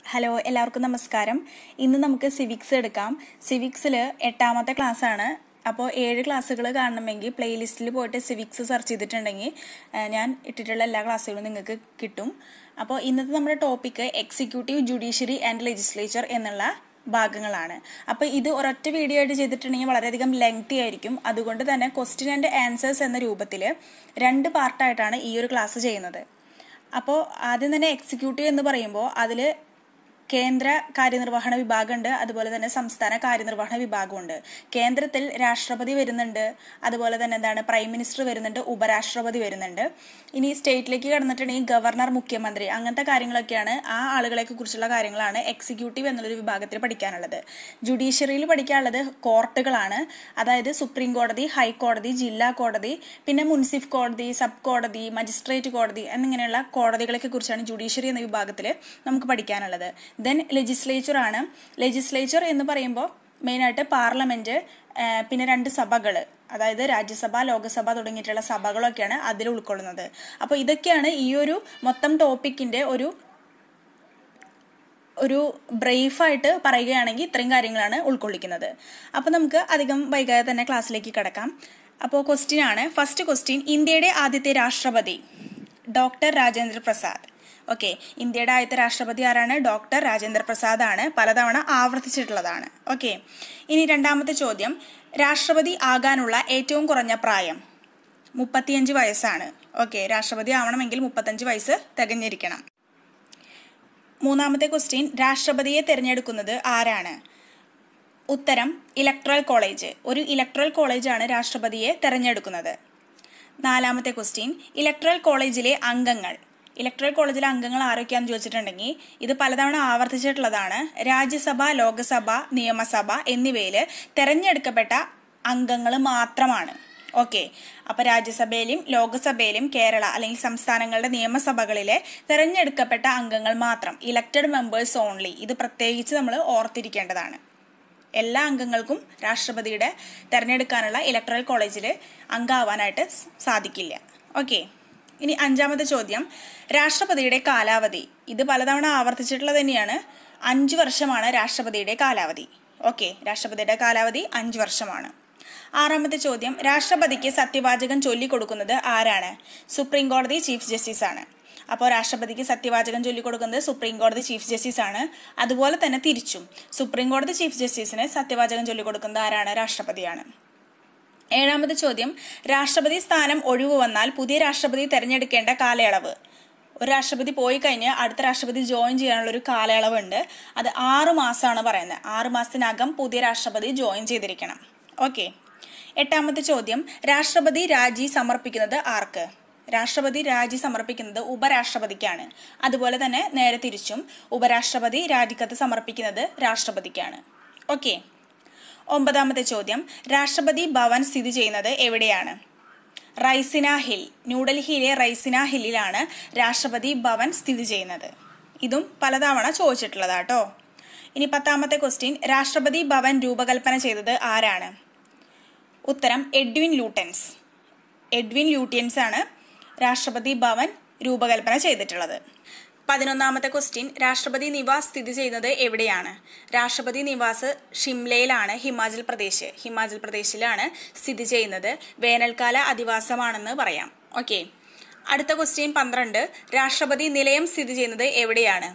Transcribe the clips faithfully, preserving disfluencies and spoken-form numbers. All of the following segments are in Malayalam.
ഹലോ എല്ലാവർക്കും നമസ്കാരം. ഇന്ന് നമുക്ക് സിവിക്സ് എടുക്കാം. സിവിക്സിൽ എട്ടാമത്തെ ക്ലാസ്സാണ്. അപ്പോൾ ഏഴ് ക്ലാസ്സുകൾ കാണണമെങ്കിൽ പ്ലേലിസ്റ്റിൽ പോയിട്ട് സിവിക്സ് സെർച്ച് ചെയ്തിട്ടുണ്ടെങ്കിൽ ഞാൻ ഇട്ടിട്ടുള്ള എല്ലാ ക്ലാസ്സുകളും നിങ്ങൾക്ക് കിട്ടും. അപ്പോൾ ഇന്നത്തെ നമ്മുടെ topic executive judiciary and legislature എന്നുള്ള ഭാഗങ്ങളാണ്. അപ്പോൾ ഇത് ഒരൊറ്റ വീഡിയോ ആയിട്ട് ചെയ്തിട്ടുണ്ടെങ്കിൽ വളരെയധികം ലെങ്തി ആയിരിക്കും. അതുകൊണ്ട് തന്നെ ക്വസ്റ്റ്യൻ ആൻഡ് ആൻസേഴ്സ് എന്ന രൂപത്തിൽ രണ്ട് പാർട്ടായിട്ടാണ് ഈ ഒരു ക്ലാസ് ചെയ്യുന്നത്. അപ്പോൾ ആദ്യം തന്നെ എക്സിക്യൂട്ടീവ് എന്ന് പറയുമ്പോൾ അതിൽ കേന്ദ്ര കാര്യനിർവഹണ വിഭാഗമുണ്ട്, അതുപോലെ തന്നെ സംസ്ഥാന കാര്യനിർവഹണ വിഭാഗമുണ്ട്. കേന്ദ്രത്തിൽ രാഷ്ട്രപതി വരുന്നുണ്ട്, അതുപോലെ തന്നെ എന്താണ് പ്രൈം മിനിസ്റ്റർ വരുന്നുണ്ട്, ഉപരാഷ്ട്രപതി വരുന്നുണ്ട്. ഇനി സ്റ്റേറ്റിലേക്ക് കടന്നിട്ടുണ്ടെങ്കിൽ ഗവർണർ, മുഖ്യമന്ത്രി, അങ്ങനത്തെ കാര്യങ്ങളൊക്കെയാണ്. ആ ആളുകളെയൊക്കെ കുറിച്ചുള്ള കാര്യങ്ങളാണ് എക്സിക്യൂട്ടീവ് എന്നുള്ളൊരു വിഭാഗത്തിൽ പഠിക്കാനുള്ളത്. ജുഡീഷ്യറിയിൽ പഠിക്കാനുള്ളത് കോർട്ടുകളാണ്. അതായത് സുപ്രീം കോടതി, ഹൈക്കോടതി, ജില്ലാ കോടതി, പിന്നെ മുൻസിഫ് കോടതി, സബ് കോടതി, മജിസ്ട്രേറ്റ് കോടതി എന്നിങ്ങനെയുള്ള കോടതികളെയൊക്കെ കുറിച്ചാണ് ജുഡീഷ്യറി എന്ന വിഭാഗത്തിൽ നമുക്ക് പഠിക്കാനുള്ളത്. ദെൻ ലെജിസ്ലേച്ചർ ആണ്. ലെജിസ്ലേച്ചർ എന്ന് പറയുമ്പോൾ മെയിനായിട്ട് പാർലമെന്റ്, പിന്നെ രണ്ട് സഭകൾ, അതായത് രാജ്യസഭ, ലോകസഭ തുടങ്ങിയിട്ടുള്ള സഭകളൊക്കെയാണ് അതിൽ ഉൾക്കൊള്ളുന്നത്. അപ്പോൾ ഇതൊക്കെയാണ് ഈ ഒരു മൊത്തം ടോപ്പിക്കിന്റെ ഒരു ഒരു ബ്രീഫായിട്ട് പറയുകയാണെങ്കിൽ ഇത്രയും കാര്യങ്ങളാണ് ഉൾക്കൊള്ളിക്കുന്നത്. അപ്പോൾ നമുക്ക് അധികം വൈകാതെ തന്നെ ക്ലാസ്സിലേക്ക് കിടക്കാം. അപ്പോൾ ക്വസ്റ്റ്യൻ ആണ്. ഫസ്റ്റ് ക്വസ്റ്റ്യൻ, ഇന്ത്യയുടെ ആദ്യത്തെ രാഷ്ട്രപതി ഡോക്ടർ രാജേന്ദ്ര പ്രസാദ്. ഓക്കെ, ഇന്ത്യയുടെ ആദ്യത്തെ രാഷ്ട്രപതി ആരാണ്? ഡോക്ടർ രാജേന്ദ്ര പ്രസാദ് ആണ്. പലതവണ ആവർത്തിച്ചിട്ടുള്ളതാണ്. ഓക്കെ, ഇനി രണ്ടാമത്തെ ചോദ്യം, രാഷ്ട്രപതി ആകാനുള്ള ഏറ്റവും കുറഞ്ഞ പ്രായം മുപ്പത്തിയഞ്ച് വയസ്സാണ്. ഓക്കെ, രാഷ്ട്രപതി ആവണമെങ്കിൽ മുപ്പത്തഞ്ച് വയസ്സ് തികഞ്ഞിരിക്കണം. മൂന്നാമത്തെ ക്വസ്റ്റ്യൻ, രാഷ്ട്രപതിയെ തിരഞ്ഞെടുക്കുന്നത് ആരാണ്? ഉത്തരം ഇലക്ട്രൽ കോളേജ്. ഒരു ഇലക്ട്രൽ കോളേജാണ് രാഷ്ട്രപതിയെ തിരഞ്ഞെടുക്കുന്നത്. നാലാമത്തെ ക്വസ്റ്റ്യൻ, ഇലക്ട്രൽ കോളേജിലെ അംഗങ്ങൾ. ഇലക്ട്രൽ കോളേജിലെ അംഗങ്ങൾ ആരൊക്കെയാണെന്ന് ചോദിച്ചിട്ടുണ്ടെങ്കിൽ ഇത് പലതവണ ആവർത്തിച്ചിട്ടുള്ളതാണ്. രാജ്യസഭ, ലോകസഭ, നിയമസഭ എന്നിവയിൽ തിരഞ്ഞെടുക്കപ്പെട്ട അംഗങ്ങൾ മാത്രമാണ്. ഓക്കെ, അപ്പോൾ രാജ്യസഭയിലും ലോകസഭയിലും കേരള അല്ലെങ്കിൽ സംസ്ഥാനങ്ങളുടെ നിയമസഭകളിലെ തിരഞ്ഞെടുക്കപ്പെട്ട അംഗങ്ങൾ മാത്രം, ഇലക്റ്റഡ് മെമ്പേഴ്സ് ഓൺലി. ഇത് പ്രത്യേകിച്ച് നമ്മൾ ഓർത്തിരിക്കേണ്ടതാണ്. എല്ലാ അംഗങ്ങൾക്കും രാഷ്ട്രപതിയുടെ തിരഞ്ഞെടുക്കാനുള്ള ഇലക്ട്രൽ കോളേജിൽ അംഗമാവാനായിട്ട് സാധിക്കില്ല. ഓക്കെ, ഇനി അഞ്ചാമത്തെ ചോദ്യം, രാഷ്ട്രപതിയുടെ കാലാവധി. ഇത് പലതവണ ആവർത്തിച്ചിട്ടുള്ളത് തന്നെയാണ്. അഞ്ച് വർഷമാണ് രാഷ്ട്രപതിയുടെ കാലാവധി. ഓക്കെ, രാഷ്ട്രപതിയുടെ കാലാവധി അഞ്ച് വർഷമാണ്. ആറാമത്തെ ചോദ്യം, രാഷ്ട്രപതിക്ക് സത്യവാചകം ചൊല്ലിക്കൊടുക്കുന്നത് ആരാണ്? സുപ്രീം കോടതി ചീഫ് ജസ്റ്റിസ് ആണ്. അപ്പോൾ രാഷ്ട്രപതിക്ക് സത്യവാചകം ചൊല്ലിക്കൊടുക്കുന്നത് സുപ്രീം കോടതി ചീഫ് ജസ്റ്റിസ് ആണ്. അതുപോലെ തന്നെ തിരിച്ചും സുപ്രീം കോടതി ചീഫ് ജസ്റ്റിസിന് സത്യവാചകം ചൊല്ലിക്കൊടുക്കുന്നത് ആരാണ്? രാഷ്ട്രപതിയാണ്. ഏഴാമത്തെ ചോദ്യം, രാഷ്ട്രപതി സ്ഥാനം ഒഴിവ് വന്നാൽ പുതിയ രാഷ്ട്രപതി തിരഞ്ഞെടുക്കേണ്ട കാലയളവ്. ഒരു രാഷ്ട്രപതി പോയി കഴിഞ്ഞ് അടുത്ത രാഷ്ട്രപതി ജോയിൻ ചെയ്യാനുള്ള ഒരു കാലയളവുണ്ട്. അത് ആറു മാസമാണ് പറയുന്നത്. ആറു മാസത്തിനകം പുതിയ രാഷ്ട്രപതി ജോയിൻ ചെയ്തിരിക്കണം. ഓക്കെ, എട്ടാമത്തെ ചോദ്യം, രാഷ്ട്രപതി രാജി സമർപ്പിക്കുന്നത് ആർക്ക്? രാഷ്ട്രപതി രാജി സമർപ്പിക്കുന്നത് ഉപരാഷ്ട്രപതിക്കാണ്. അതുപോലെ തന്നെ നേരെ തിരിച്ചും ഉപരാഷ്ട്രപതി രാജിക്കത്ത് സമർപ്പിക്കുന്നത് രാഷ്ട്രപതിക്കാണ്. ഓക്കെ, ഒമ്പതാമത്തെ ചോദ്യം, രാഷ്ട്രപതി ഭവൻ സ്ഥിതി ചെയ്യുന്നത് എവിടെയാണ്? റൈസിന ഹിൽ. ന്യൂഡൽഹിയിലെ റൈസിന ഹില്ലിലാണ് രാഷ്ട്രപതി ഭവൻ സ്ഥിതി ചെയ്യുന്നത്. ഇതും പലതവണ ചോദിച്ചിട്ടുള്ളതാട്ടോ. ഇനി പത്താമത്തെ ക്വസ്റ്റ്യൻ, രാഷ്ട്രപതി ഭവൻ രൂപകൽപ്പന ചെയ്തത് ആരാണ്? ഉത്തരം എഡ്വിൻ ലൂട്ടൻസ്. എഡ്വിൻ ലൂട്ടിയൻസ് ആണ് രാഷ്ട്രപതി ഭവൻ രൂപകൽപ്പന ചെയ്തിട്ടുള്ളത്. പതിനൊന്നാമത്തെ ക്വസ്റ്റ്യൻ, രാഷ്ട്രപതി നിവാസ് സ്ഥിതി ചെയ്യുന്നത് എവിടെയാണ്? രാഷ്ട്രപതി നിവാസ് ഷിംലയിലാണ്, ഹിമാചൽ പ്രദേശ്. ഹിമാചൽ പ്രദേശിലാണ് സ്ഥിതി ചെയ്യുന്നത്. വേനൽക്കാല അധിവാസമാണെന്ന് പറയാം. ഓക്കെ, അടുത്ത ക്വസ്റ്റ്യൻ പന്ത്രണ്ട്, രാഷ്ട്രപതി നിലയം സ്ഥിതി ചെയ്യുന്നത് എവിടെയാണ്?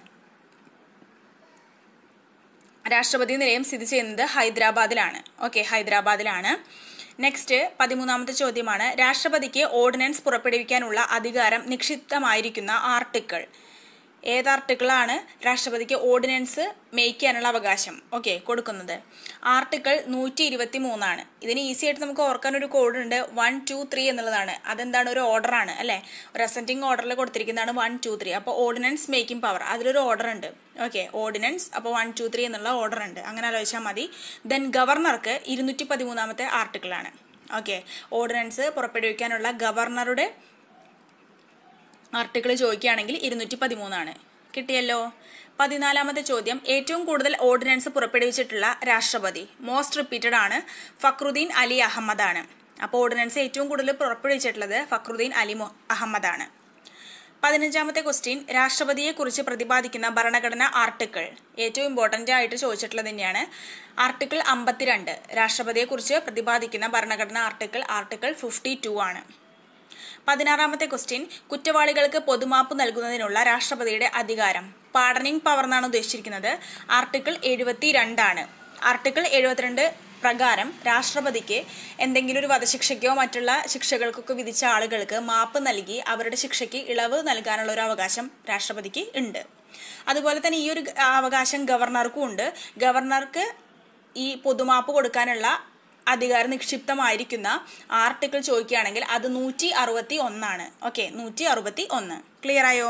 രാഷ്ട്രപതി നിലയം സ്ഥിതി ചെയ്യുന്നത് ഹൈദരാബാദിലാണ്. ഓക്കെ, ഹൈദരാബാദിലാണ്. നെക്സ്റ്റ് പതിമൂന്നാമത്തെ ചോദ്യമാണ്, രാഷ്ട്രപതിക്ക് ഓർഡിനൻസ് പുറപ്പെടുവിക്കാനുള്ള അധികാരം നിക്ഷിപ്തമായിരിക്കുന്ന ആർട്ടിക്കിൾ. ഏത് ആർട്ടിക്കിളാണ് രാഷ്ട്രപതിക്ക് ഓർഡിനൻസ് മേക്ക് ചെയ്യാനുള്ള അവകാശം ഓക്കെ കൊടുക്കുന്നത്? ആർട്ടിക്കിൾ നൂറ്റി ഇരുപത്തി മൂന്നാണ്. ഇതിന് ഈസി ആയിട്ട് നമുക്ക് ഓർക്കാൻ ഒരു കോഡ് ഉണ്ട്, വൺ ടു ത്രീ എന്നുള്ളതാണ്. അതെന്താണ്? ഒരു ഓർഡറാണ് അല്ലേ? ഒരു അസെൻഡിങ് ഓർഡറിൽ കൊടുത്തിരിക്കുന്നതാണ് വൺ ടു ത്രീ. അപ്പോൾ ഓർഡിനൻസ് മേക്കിംഗ് പവർ, അതിലൊരു ഓർഡർ ഉണ്ട്. ഓക്കെ, ഓർഡിനൻസ് അപ്പോൾ വൺ ടു ത്രീ എന്നുള്ള ഓർഡർ ഉണ്ട്. അങ്ങനെ ആലോചിച്ചാൽ മതി. ദെൻ ഗവർണർക്ക് ഇരുന്നൂറ്റി പതിമൂന്നാമത്തെ ആർട്ടിക്കിളാണ്. ഓക്കെ, ഓർഡിനൻസ് പുറപ്പെടുവിക്കാനുള്ള ഗവർണറുടെ ആർട്ടിക്കിൾ ചോദിക്കുകയാണെങ്കിൽ ഇരുന്നൂറ്റി പതിമൂന്നാണ്. കിട്ടിയല്ലോ. പതിനാലാമത്തെ ചോദ്യം, ഏറ്റവും കൂടുതൽ ഓർഡിനൻസ് പുറപ്പെടുവിച്ചിട്ടുള്ള രാഷ്ട്രപതി. മോസ്റ്റ് റിപ്പീറ്റഡ് ആണ്, ഫക്രുദ്ദീൻ അലി അഹമ്മദ് ആണ്. അപ്പോൾ ഓർഡിനൻസ് ഏറ്റവും കൂടുതൽ പുറപ്പെടുവിച്ചിട്ടുള്ളത് ഫക്രുദ്ദീൻ അലി അഹമ്മദ് ആണ്. പതിനഞ്ചാമത്തെ ക്വസ്റ്റ്യൻ രാഷ്ട്രപതിയെക്കുറിച്ച് പ്രതിപാദിക്കുന്ന ഭരണഘടന ആർട്ടിക്കിൾ. ഏറ്റവും ഇമ്പോർട്ടൻ്റ് ആയിട്ട് ചോദിച്ചിട്ടുള്ളത് തന്നെയാണ്. ആർട്ടിക്കിൾ അമ്പത്തിരണ്ട് രാഷ്ട്രപതിയെക്കുറിച്ച് പ്രതിപാദിക്കുന്ന ഭരണഘടന ആർട്ടിക്കിൾ ആർട്ടിക്കിൾ ഫിഫ്റ്റി ടു ആണ്. പതിനാറാമത്തെ ക്വസ്റ്റ്യൻ കുറ്റവാളികൾക്ക് പൊതുമാപ്പ് നൽകുന്നതിനുള്ള രാഷ്ട്രപതിയുടെ അധികാരം. പാർഡനിങ് പവർ എന്നാണ് ഉദ്ദേശിച്ചിരിക്കുന്നത്. ആർട്ടിക്കിൾ എഴുപത്തി രണ്ടാണ്. ആർട്ടിക്കിൾ എഴുപത്തിരണ്ട് പ്രകാരം രാഷ്ട്രപതിക്ക് എന്തെങ്കിലും ഒരു വധശിക്ഷയ്ക്കോ മറ്റുള്ള ശിക്ഷകൾക്കൊക്കെ വിധിച്ച ആളുകൾക്ക് മാപ്പ് നൽകി അവരുടെ ശിക്ഷയ്ക്ക് ഇളവ് നൽകാനുള്ള ഒരു അവകാശം രാഷ്ട്രപതിക്ക് ഉണ്ട്. അതുപോലെ തന്നെ ഈ ഒരു അവകാശം ഗവർണർക്കും ഉണ്ട്. ഗവർണർക്ക് ഈ പൊതുമാപ്പ് കൊടുക്കാനുള്ള അധികാരം നിക്ഷിപ്തമായിരിക്കുന്ന ആർട്ടിക്കിൾ ചോദിക്കുകയാണെങ്കിൽ അത് നൂറ്റി അറുപത്തി ഒന്നാണ്. ഓക്കെ, നൂറ്റി അറുപത്തി ഒന്ന്. ക്ലിയർ ആയോ?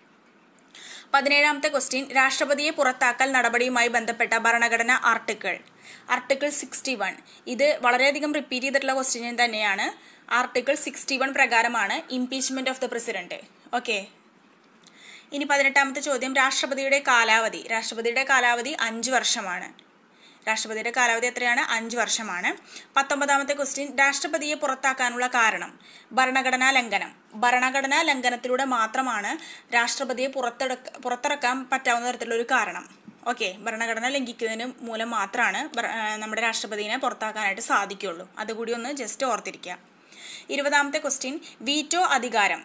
പതിനേഴാമത്തെ ക്വസ്റ്റ്യൻ രാഷ്ട്രപതിയെ പുറത്താക്കൽ നടപടിയുമായി ബന്ധപ്പെട്ട ഭരണഘടന ആർട്ടിക്കിൾ ആർട്ടിക്കിൾ സിക്സ്റ്റി വൺ. ഇത് വളരെയധികം റിപ്പീറ്റ് ചെയ്തിട്ടുള്ള ക്വസ്റ്റ്യൻ തന്നെയാണ്. ആർട്ടിക്കിൾ സിക്സ്റ്റി വൺ പ്രകാരമാണ് impeachment of the president. Okay, ഇനി പതിനെട്ടാമത്തെ ചോദ്യം രാഷ്ട്രപതിയുടെ കാലാവധി. രാഷ്ട്രപതിയുടെ കാലാവധി അഞ്ച് വർഷമാണ്. രാഷ്ട്രപതിയുടെ കാലാവധി എത്രയാണ്? അഞ്ച് വർഷമാണ്. പത്തൊമ്പതാമത്തെ ക്വസ്റ്റ്യൻ രാഷ്ട്രപതിയെ പുറത്താക്കാനുള്ള കാരണം. ഭരണഘടനാ ലംഘനം. ഭരണഘടനാ ലംഘനത്തിലൂടെ മാത്രമാണ് രാഷ്ട്രപതിയെ പുറത്തെടുക്ക പുറത്തിറക്കാൻ പറ്റാവുന്ന തരത്തിലുള്ള ഒരു കാരണം. ഓക്കെ, ഭരണഘടന ലംഘിക്കുന്നതിന് മൂലം മാത്രമാണ് നമ്മുടെ രാഷ്ട്രപതിയെ പുറത്താക്കാനായിട്ട് സാധിക്കുകയുള്ളൂ. അതുകൂടി ഒന്ന് ജസ്റ്റ് ഓർത്തിരിക്കുക. ഇരുപതാമത്തെ ക്വസ്റ്റ്യൻ വീറ്റോ അധികാരം.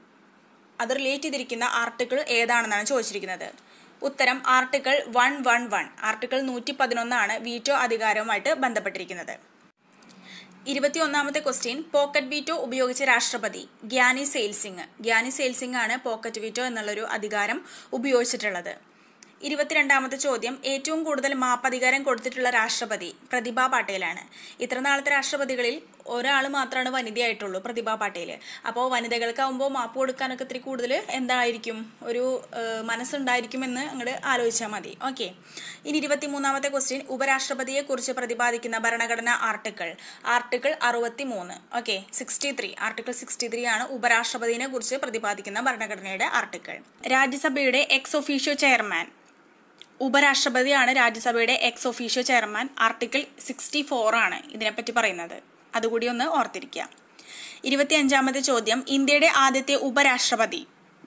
അത് റിലേറ്റ് ചെയ്തിരിക്കുന്ന ആർട്ടിക്കിൾ ഏതാണെന്നാണ് ചോദിച്ചിരിക്കുന്നത്. ഉത്തരം article one one one. Article നൂറ്റി പതിനൊന്നാണ് വീറ്റോ അധികാരവുമായിട്ട് ബന്ധപ്പെട്ടിരിക്കുന്നത്. ഇരുപത്തി ഒന്നാമത്തെ ക്വസ്റ്റ്യൻ പോക്കറ്റ് വീറ്റോ ഉപയോഗിച്ച രാഷ്ട്രപതി. ഗ്യാനി സെയിൽ സിംഗ്. ഗ്യാനി സെയിൽ സിംഗ് ആണ് പോക്കറ്റ് വീറ്റോ എന്നുള്ളൊരു അധികാരം ഉപയോഗിച്ചിട്ടുള്ളത്. ഇരുപത്തിരണ്ടാമത്തെ ചോദ്യം ഏറ്റവും കൂടുതൽ മാപ്പധികാരം കൊടുത്തിട്ടുള്ള രാഷ്ട്രപതി. പ്രതിഭ പാട്ടീലാണ്. ഇത്ര നാളത്തെ രാഷ്ട്രപതികളിൽ ഒരാൾ മാത്രമാണ് വനിതയായിട്ടുള്ളൂ, പ്രതിഭ പാട്ടീൽ. അപ്പോൾ വനിതകൾക്കാവുമ്പോൾ മാപ്പ് കൊടുക്കാനൊക്കെ ഇത്തിരി കൂടുതൽ എന്തായിരിക്കും, ഒരു മനസ്സുണ്ടായിരിക്കുമെന്ന് അങ്ങോട്ട് ആലോചിച്ചാൽ മതി. ഓക്കെ, ഇനി ഇരുപത്തി മൂന്നാമത്തെ ക്വസ്റ്റ്യൻ ഉപരാഷ്ട്രപതിയെ കുറിച്ച് പ്രതിപാദിക്കുന്ന ഭരണഘടന ആർട്ടിക്കിൾ ആർട്ടിക്കിൾ അറുപത്തി മൂന്ന്. Okay, sixty three article sixty three ആണ് ഉപരാഷ്ട്രപതിയെ കുറിച്ച് പ്രതിപാദിക്കുന്ന ഭരണഘടനയുടെ ആർട്ടിക്കിൾ. രാജ്യസഭയുടെ എക്സ് ഒഫീഷ്യോ ചെയർമാൻ. ഉപരാഷ്ട്രപതിയാണ് രാജ്യസഭയുടെ ex officio chairman. Article sixty four ആണ് ഇതിനെപ്പറ്റി പറയുന്നത്. അതുകൂടി ഒന്ന് ഓർത്തിരിക്കുക. ഇരുപത്തി അഞ്ചാമത്തെ ചോദ്യം ഇന്ത്യയുടെ ആദ്യത്തെ ഉപരാഷ്ട്രപതി.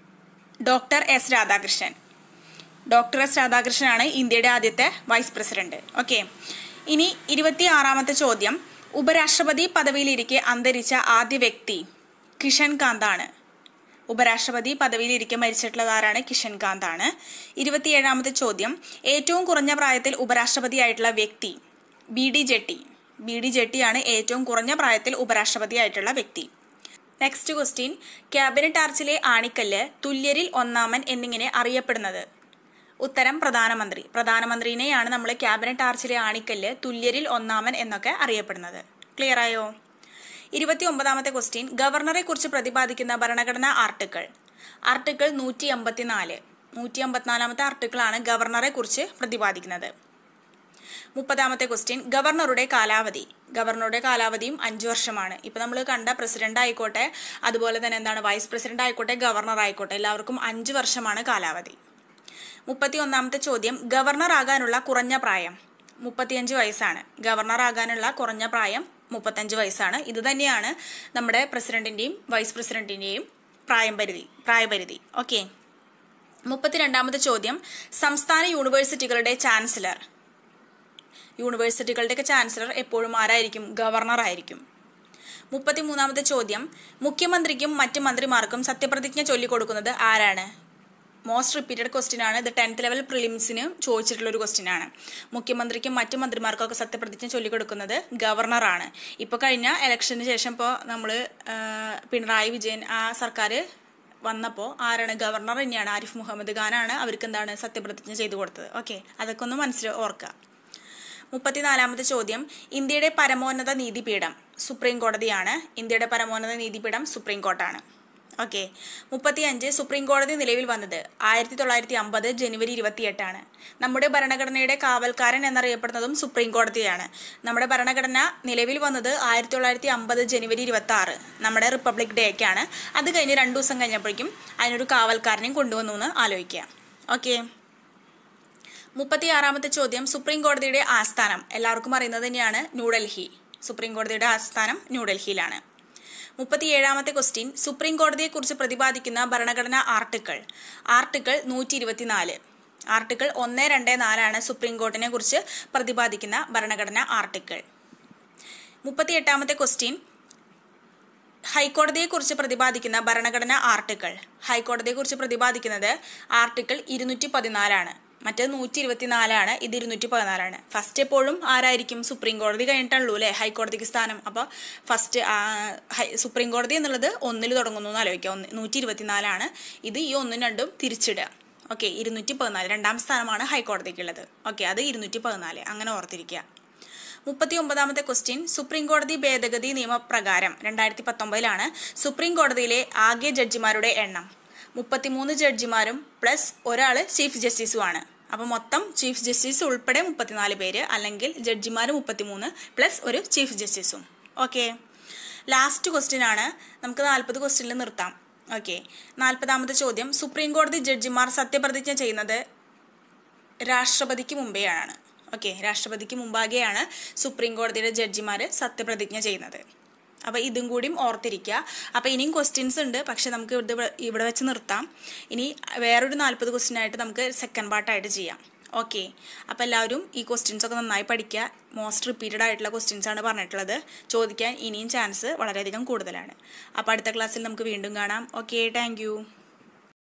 Doctor S Radhakrishnan. Doctor S രാധാകൃഷ്ണനാണ് ഇന്ത്യയുടെ ആദ്യത്തെ വൈസ് പ്രസിഡന്റ്. ഓക്കെ, ഇനി ഇരുപത്തി ആറാമത്തെ ചോദ്യം ഉപരാഷ്ട്രപതി പദവിയിലിരിക്കെ അന്തരിച്ച ആദ്യ വ്യക്തി. കിഷൻ കാന്താണ്. ഉപരാഷ്ട്രപതി പദവിയിലിരിക്കെ മരിച്ചിട്ടുള്ളത് ആരാണ്? കിഷൻ കാന്താണ്. ഇരുപത്തിയേഴാമത്തെ ചോദ്യം ഏറ്റവും കുറഞ്ഞ പ്രായത്തിൽ ഉപരാഷ്ട്രപതിയായിട്ടുള്ള വ്യക്തി. B D Jatti. B D ജെട്ടിയാണ് ഏറ്റവും കുറഞ്ഞ പ്രായത്തിൽ ഉപരാഷ്ട്രപതിയായിട്ടുള്ള വ്യക്തി. നെക്സ്റ്റ് ക്വസ്റ്റ്യൻ ക്യാബിനറ്റ് ആർച്ചിലെ ആണിക്കല്ല് തുല്യരിൽ ഒന്നാമൻ എന്നിങ്ങനെ അറിയപ്പെടുന്നത്. ഉത്തരം പ്രധാനമന്ത്രി. പ്രധാനമന്ത്രിനെയാണ് നമ്മൾ ക്യാബിനറ്റ് ആർച്ചിലെ ആണിക്കല്ല് തുല്യരിൽ ഒന്നാമൻ എന്നൊക്കെ അറിയപ്പെടുന്നത്. ക്ലിയർ ആയോ? ഇരുപത്തി ഒമ്പതാമത്തെ ക്വസ്റ്റ്യൻ ഗവർണറെ കുറിച്ച് പ്രതിപാദിക്കുന്ന ഭരണഘടനാ ആർട്ടിക്കിൾ ആർട്ടിക്കിൾ നൂറ്റി അമ്പത്തിനാല്. നൂറ്റി അമ്പത്തിനാലാമത്തെ ആർട്ടിക്കിളാണ് ഗവർണറെ കുറിച്ച് പ്രതിപാദിക്കുന്നത്. മുപ്പതാമത്തെ ക്വസ്റ്റ്യൻ ഗവർണറുടെ കാലാവധി. ഗവർണറുടെ കാലാവധിയും അഞ്ചു വർഷമാണ്. ഇപ്പൊ നമ്മൾ കണ്ട പ്രസിഡന്റ് ആയിക്കോട്ടെ, അതുപോലെ തന്നെ എന്താണ് വൈസ് പ്രസിഡന്റ് ആയിക്കോട്ടെ, ഗവർണർ ആയിക്കോട്ടെ, എല്ലാവർക്കും അഞ്ചു വർഷമാണ് കാലാവധി. മുപ്പത്തി ഒന്നാമത്തെ ചോദ്യം ഗവർണർ ആകാനുള്ള കുറഞ്ഞ പ്രായം. മുപ്പത്തിയഞ്ച് വയസ്സാണ്. ഗവർണർ ആകാനുള്ള കുറഞ്ഞ പ്രായം മുപ്പത്തഞ്ച് വയസ്സാണ്. ഇത് തന്നെയാണ് നമ്മുടെ പ്രസിഡന്റിന്റെയും വൈസ് പ്രസിഡന്റിന്റെയും പ്രായം പരിധി പ്രായപരിധി. ഓക്കെ, മുപ്പത്തിരണ്ടാമത്തെ ചോദ്യം സംസ്ഥാന യൂണിവേഴ്സിറ്റികളുടെ ചാൻസലർ. യൂണിവേഴ്സിറ്റികളുടെയൊക്കെ ചാൻസലർ എപ്പോഴും ആരായിരിക്കും? ഗവർണർ ആയിരിക്കും. മുപ്പത്തിമൂന്നാമത്തെ ചോദ്യം മുഖ്യമന്ത്രിക്കും മറ്റ് മന്ത്രിമാർക്കും സത്യപ്രതിജ്ഞ ചൊല്ലിക്കൊടുക്കുന്നത് ആരാണ്? മോസ്റ്റ് റിപ്പീറ്റഡ് ക്വസ്റ്റ്യൻ ആണ്. ഇത് ടെൻത്ത് ലെവൽ പ്രിലിംസിന് ചോദിച്ചിട്ടുള്ള ഒരു ക്വസ്റ്റ്യൻ ആണ്. മുഖ്യമന്ത്രിക്കും മറ്റു മന്ത്രിമാർക്കും ഒക്കെ സത്യപ്രതിജ്ഞ ചൊല്ലിക്കൊടുക്കുന്നത് ഗവർണറാണ്. ഇപ്പോൾ കഴിഞ്ഞ ഇലക്ഷന് ശേഷം ഇപ്പോൾ നമ്മൾ പിണറായി വിജയൻ ആ സർക്കാർ വന്നപ്പോൾ ആരാണ്? ഗവർണർ തന്നെയാണ്. ആരിഫ് മുഹമ്മദ് ഖാനാണ് അവർക്ക് എന്താണ് സത്യപ്രതിജ്ഞ ചെയ്തു കൊടുത്തത്. ഓക്കെ, അതൊക്കെ ഒന്ന് മനസ്സിൽ ഓർക്കുക. മുപ്പത്തിനാലാമത്തെ ചോദ്യം ഇന്ത്യയുടെ പരമോന്നത നീതിപീഠം സുപ്രീം കോടതിയാണ്. ഇന്ത്യയുടെ പരമോന്നത നീതിപീഠം സുപ്രീം കോർട്ടാണ്. ഓക്കെ, മുപ്പത്തിയഞ്ച് സുപ്രീം കോടതി നിലവിൽ വന്നത് ആയിരത്തി തൊള്ളായിരത്തി അമ്പത് ജനുവരി ഇരുപത്തിയെട്ടാണ്. നമ്മുടെ ഭരണഘടനയുടെ കാവൽക്കാരൻ എന്നറിയപ്പെടുന്നതും സുപ്രീം കോടതിയാണ്. നമ്മുടെ ഭരണഘടന നിലവിൽ വന്നത് ആയിരത്തി തൊള്ളായിരത്തി അമ്പത് ജനുവരി ഇരുപത്തി ആറ് നമ്മുടെ റിപ്പബ്ലിക് ഡേക്കാണ്. അത് കഴിഞ്ഞ് രണ്ടു ദിവസം കഴിഞ്ഞപ്പോഴേക്കും അതിനൊരു കാവൽക്കാരനെയും കൊണ്ടുവന്നു എന്ന് ആലോചിക്കുക. ഓക്കെ, മുപ്പത്തി ആറാമത്തെ ചോദ്യം സുപ്രീം കോടതിയുടെ ആസ്ഥാനം എല്ലാവർക്കും അറിയുന്നത് തന്നെയാണ് ന്യൂഡൽഹി. സുപ്രീം കോടതിയുടെ ആസ്ഥാനം ന്യൂഡൽഹിയിലാണ്. മുപ്പത്തിയേഴാമത്തെ ക്വസ്റ്റ്യൻ സുപ്രീം കോടതിയെക്കുറിച്ച് പ്രതിപാദിക്കുന്ന ഭരണഘടനാ ആർട്ടിക്കിൾ ആർട്ടിക്കിൾ നൂറ്റി ഇരുപത്തിനാല് ആർട്ടിക്കിൾ ഒന്ന് രണ്ട് നാലാണ് സുപ്രീം കോടതിനെ കുറിച്ച് പ്രതിപാദിക്കുന്ന ഭരണഘടനാ ആർട്ടിക്കിൾ. മുപ്പത്തിയെട്ടാമത്തെ ക്വസ്റ്റ്യൻ ഹൈക്കോടതിയെക്കുറിച്ച് പ്രതിപാദിക്കുന്ന ഭരണഘടനാ ആർട്ടിക്കിൾ ഹൈക്കോടതിയെക്കുറിച്ച് പ്രതിപാദിക്കുന്നത് ആർട്ടിക്കിൾ ഇരുന്നൂറ്റി പതിനാലാണ്. മറ്റേത് നൂറ്റി ഇരുപത്തിനാലാണ്, ഇത് ഇരുന്നൂറ്റി പതിനാലാണ്. ഫസ്റ്റ് എപ്പോഴും ആരായിരിക്കും? സുപ്രീം കോടതി കഴിഞ്ഞിട്ടുള്ളൂ അല്ലേ ഹൈക്കോടതിക്ക് സ്ഥാനം. അപ്പോൾ ഫസ്റ്റ് സുപ്രീം കോടതി എന്നുള്ളത് ഒന്നിൽ തുടങ്ങുന്നു എന്ന് ആലോചിക്കുക. ഒന്ന് നൂറ്റി ഇരുപത്തിനാലാണ്, ഇത് ഈ ഒന്നും രണ്ടും തിരിച്ചിടുക. ഓക്കെ, ഇരുന്നൂറ്റി പതിനാല് രണ്ടാം സ്ഥാനമാണ് ഹൈക്കോടതിക്കുള്ളത്. ഓക്കെ, അത് ഇരുന്നൂറ്റി പതിനാല് അങ്ങനെ ഓർത്തിരിക്കുക. മുപ്പത്തി ഒമ്പതാമത്തെ ക്വസ്റ്റ്യൻ സുപ്രീം കോടതി ഭേദഗതി നിയമപ്രകാരം രണ്ടായിരത്തി പത്തൊമ്പതിലാണ് സുപ്രീം കോടതിയിലെ ആകെ ജഡ്ജിമാരുടെ എണ്ണം മുപ്പത്തിമൂന്ന് ജഡ്ജിമാരും പ്ലസ് ഒരാൾ ചീഫ് ജസ്റ്റിസുമാണ്. അപ്പോൾ മൊത്തം ചീഫ് ജസ്റ്റിസ് ഉൾപ്പെടെ മുപ്പത്തിനാല് പേര്, അല്ലെങ്കിൽ ജഡ്ജിമാർ മുപ്പത്തിമൂന്ന് പ്ലസ് ഒരു ചീഫ് ജസ്റ്റിസും. ഓക്കെ, ലാസ്റ്റ് ക്വസ്റ്റ്യൻ ആണ്. നമുക്ക് നാൽപ്പത് ക്വസ്റ്റ്യനിൽ നിർത്താം. ഓക്കെ, നാൽപ്പതാമത്തെ ചോദ്യം സുപ്രീം കോടതി ജഡ്ജിമാർ സത്യപ്രതിജ്ഞ ചെയ്യുന്നത് രാഷ്ട്രപതിക്ക് മുമ്പെയാണ്. ഓക്കെ, രാഷ്ട്രപതിക്ക് മുമ്പാകെയാണ് സുപ്രീം കോടതിയുടെ ജഡ്ജിമാർ സത്യപ്രതിജ്ഞ ചെയ്യുന്നത്. അപ്പോൾ ഇതും കൂടിയും ഓർത്തിരിക്കുക. അപ്പോൾ ഇനിയും ക്വസ്റ്റ്യൻസ് ഉണ്ട്, പക്ഷെ നമുക്ക് ഇവിടെ ഇവിടെ വെച്ച് നിർത്താം. ഇനി വേറൊരു നാൽപ്പത് ക്വസ്റ്റ്യൻ ആയിട്ട് നമുക്ക് സെക്കൻഡ് പാർട്ടായിട്ട് ചെയ്യാം. ഓക്കെ, അപ്പോൾ എല്ലാവരും ഈ ക്വസ്റ്റ്യൻസ് ഒക്കെ നന്നായി പഠിക്കുക. മോസ്റ്റ് റിപ്പീറ്റഡ് ആയിട്ടുള്ള ക്വസ്റ്റ്യൻസ് ആണ് പറഞ്ഞിട്ടുള്ളത്. ചോദിക്കാൻ ഇനിയും ചാൻസ് വളരെയധികം കൂടുതലാണ്. അപ്പോൾ അടുത്ത ക്ലാസ്സിൽ നമുക്ക് വീണ്ടും കാണാം. Okay, thank